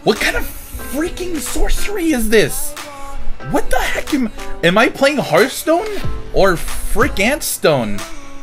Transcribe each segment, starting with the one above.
What kind of freaking sorcery is this? What the heck am I playing Hearthstone or frick Antstone?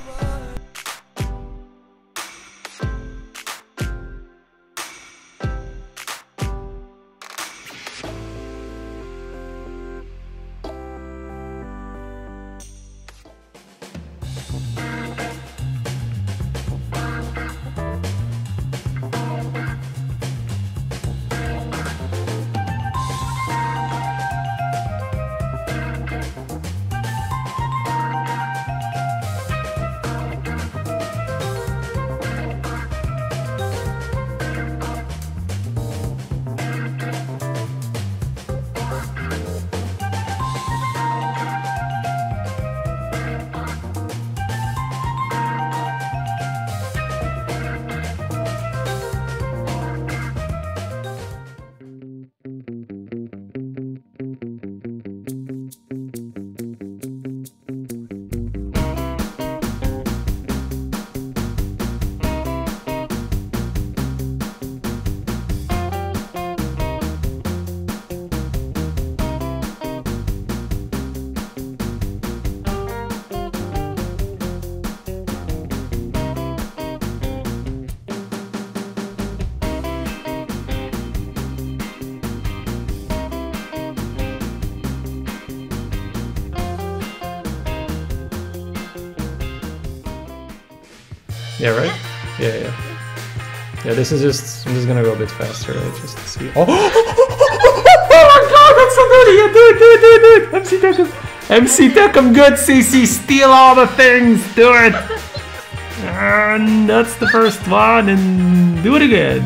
Yeah, right? Yeah. Yeah, this is just, I'm just gonna go a bit faster, right? Just to see. Oh! Oh my god, that's so good! Yeah, do it! MC Tech, MC Tech, I'm good, CC, steal all the things, do it! And that's the first one, and do it again.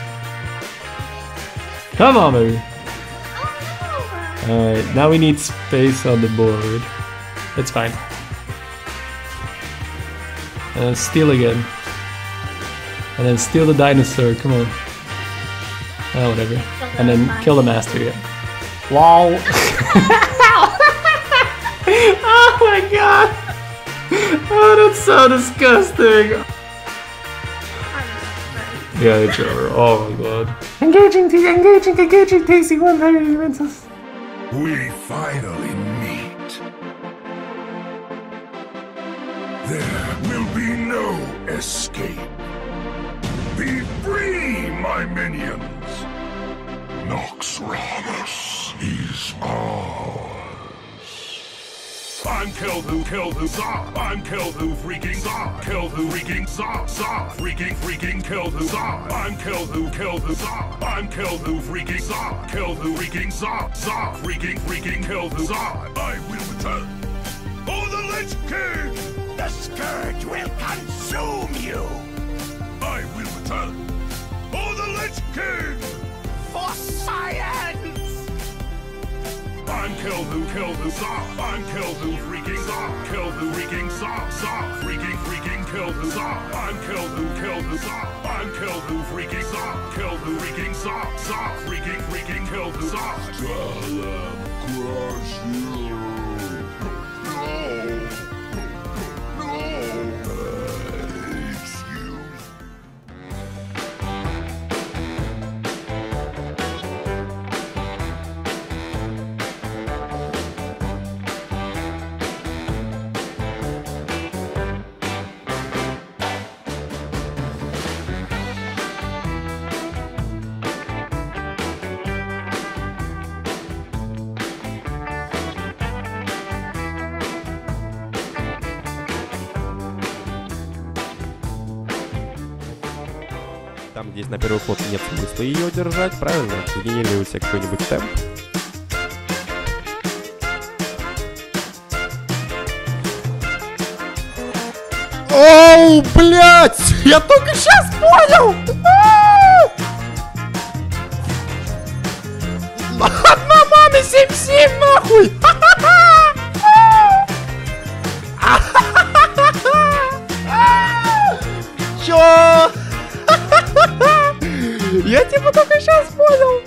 Come on, baby. Alright, now we need space on the board. It's fine. And then steal again. And then steal the dinosaur, come on. Oh, whatever. And then kill the master, yeah. Wow! Oh my god! Oh, that's so disgusting! Yeah, it's over. Oh my god. Engaging, tasty 100 elementals. We finally meet. There will be no escape. Be free, my minions! Noxramas is ours. I'm Kel'Thuzad. I'm Kel'Thuzad Zod. Kel'Thuzad Zod. Freaking Kel'Thuzad. I'm Kel'Thuzad. I'm Kel'Thuzad. Kel'Thuzad Zod. Freaking Kel'Thuzad. I will return. For the Lich King! The Scourge will consume you! I will return. For the Lich King! For science! I'm Kel'Thuzad. I'm Kel'Thuzad. Kel'Thuzad Zod. Freaking Kel'Thuzad. I'm Kel'Thuzad. I'm Kel'Thuzad. Kel'Thuzad Zod. Freaking Kel'Thuzad. Shall crush you. Там, здесь на первый ход нет смысла ее держать, правильно? Генерируйте какой-нибудь темп. Оу, блядь! Я только сейчас понял! Одна мана 7-7, нахуй! Чё? Я типа только сейчас понял.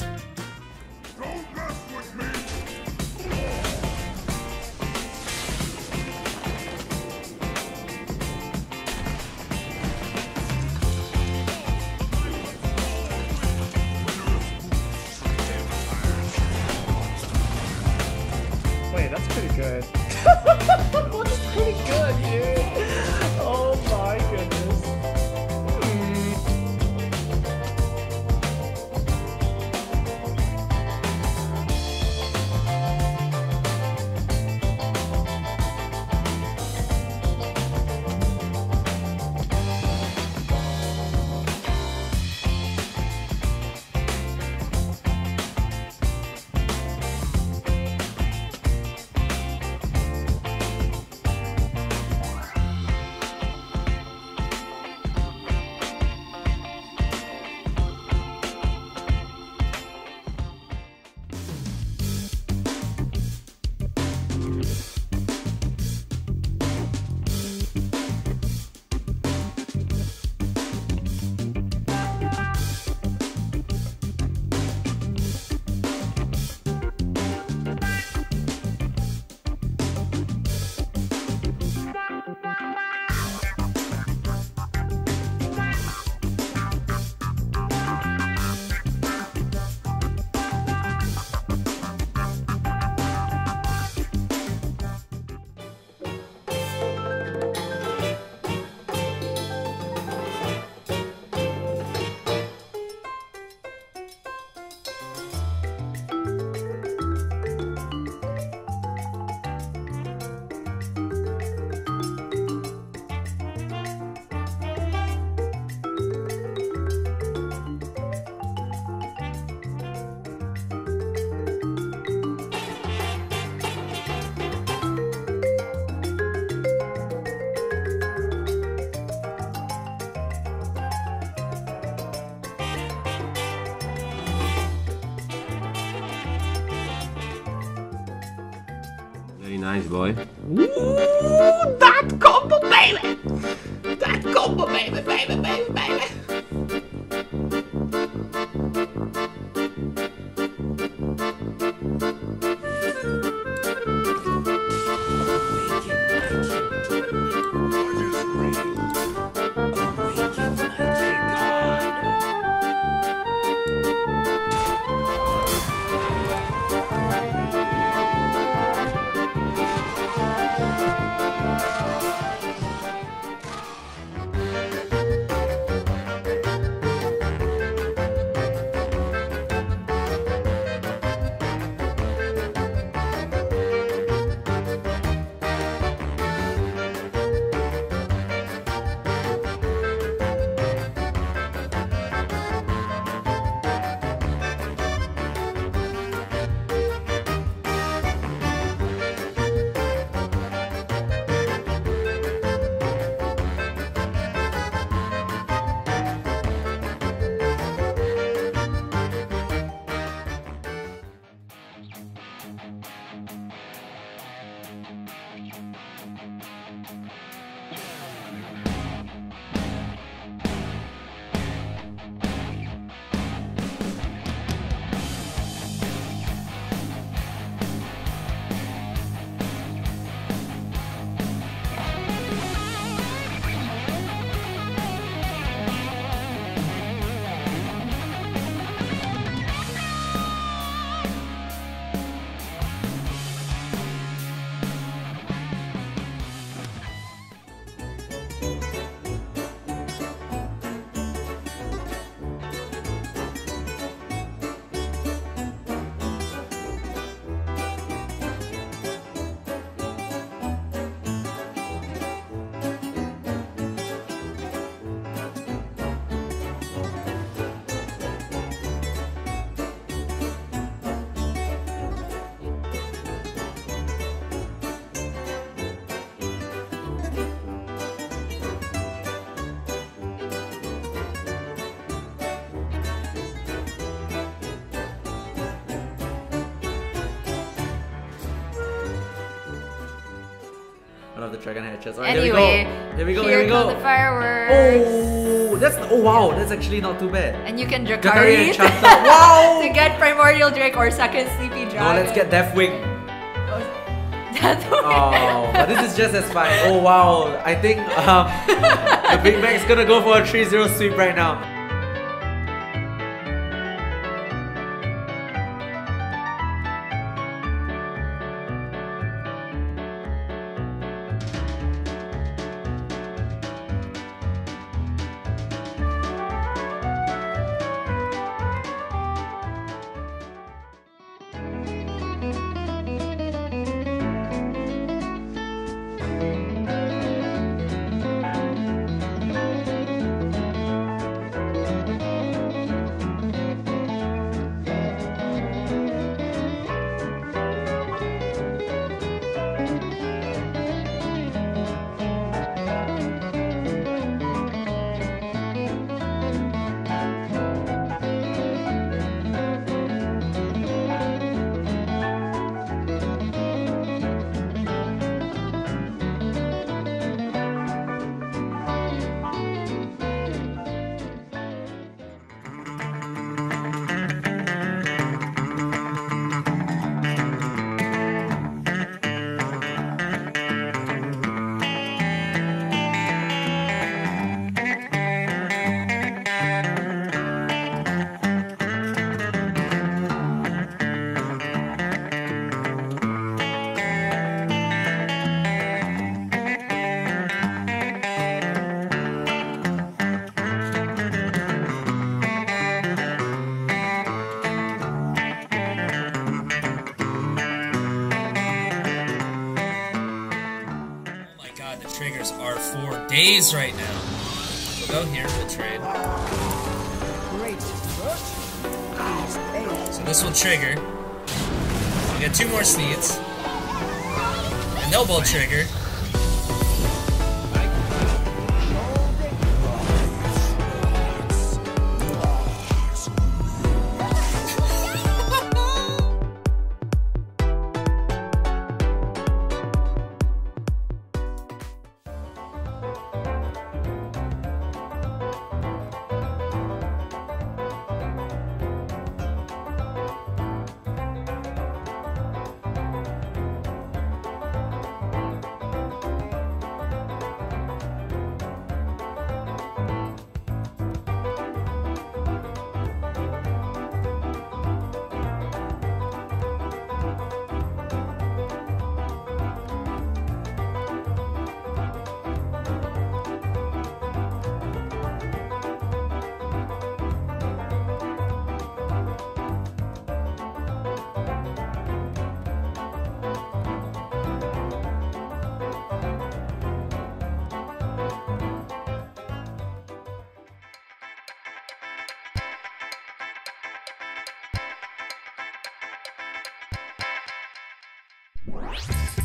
nice, boy. Ooh, that combo, baby! That combo, baby, baby, baby, baby! I love the dragon hatches. Alright, Anyway, here we go. here Here we go. come the fireworks. Oh wow, that's actually not too bad. And you can Drakari Drakari and Chanta. Wow! to get Primordial Drake or second Sleepy Dragon. No, let's get Deathwing. That's Oh, but this is just as fine. Oh wow, I think the Big Mac's gonna go for a 3-0 sweep right now. Triggers are for days right now. We'll go here, we'll trade. So this will trigger. We get 2 more Sneeds. And they'll both trigger. Fight!